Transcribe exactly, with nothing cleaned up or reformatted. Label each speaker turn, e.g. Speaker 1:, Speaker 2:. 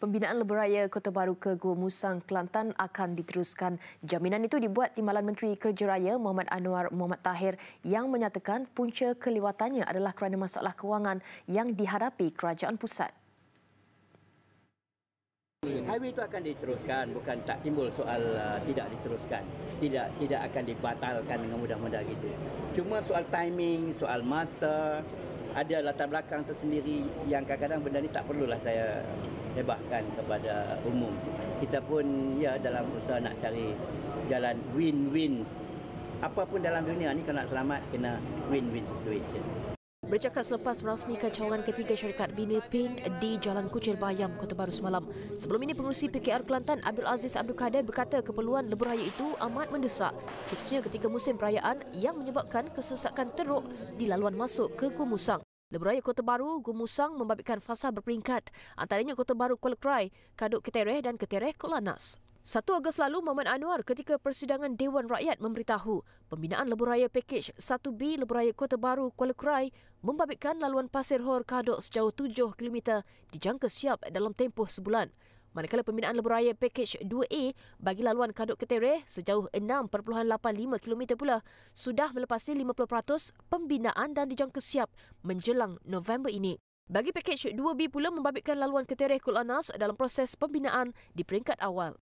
Speaker 1: Pembinaan Lebuhraya Kota Baru ke Gua Musang, Kelantan akan diteruskan. Jaminan itu dibuat Timbalan Menteri Kerja Raya Muhammad Anwar Muhammad Tahir yang menyatakan punca kelewatannya adalah kerana masalah kewangan yang dihadapi kerajaan pusat.
Speaker 2: Highway itu akan diteruskan, bukan tak timbul soal uh, tidak diteruskan. Tidak tidak akan dibatalkan dengan mudah-mudah gitu. Cuma soal timing, soal masa, ada latar belakang tersendiri yang kadang-kadang benda ni tak perlulah saya hebahkan kepada umum. Kita pun ya dalam usaha nak cari jalan win-win. Apapun dalam dunia ni kalau nak selamat kena win-win situation.
Speaker 1: Bercakap selepas merasmikan cawangan ketiga syarikat bina P I N di Jalan Kuchil Bayam, Kota Baru semalam. Sebelum ini, Pengerusi P K R Kelantan Abdul Aziz Abdul Kadir berkata keperluan lebuhraya itu amat mendesak, khususnya ketika musim perayaan yang menyebabkan kesesakan teruk di laluan masuk ke Gua Musang. Lebuhraya Kota Baru Gua Musang membabitkan fasa berperingkat, antaranya Kota Baru Kuala Krai, Kaduk Ketereh dan Ketereh Kolanas. satu Ogos lalu, Muhammad Anwar ketika persidangan Dewan Rakyat memberitahu pembinaan lebuhraya pakej satu B Lebuhraya Kota Baru Kuala Krai membabitkan laluan Pasir Hor Kaduk sejauh tujuh kilometer dijangka siap dalam tempoh sebulan. Manakala pembinaan lebuhraya pakej dua A bagi laluan Kaduk Ketereh sejauh enam perpuluhan lapan lima kilometer pula sudah melepasi lima puluh peratus pembinaan dan dijangka siap menjelang November ini. Bagi pakej dua B pula membabitkan laluan Ketereh Kolanas dalam proses pembinaan di peringkat awal.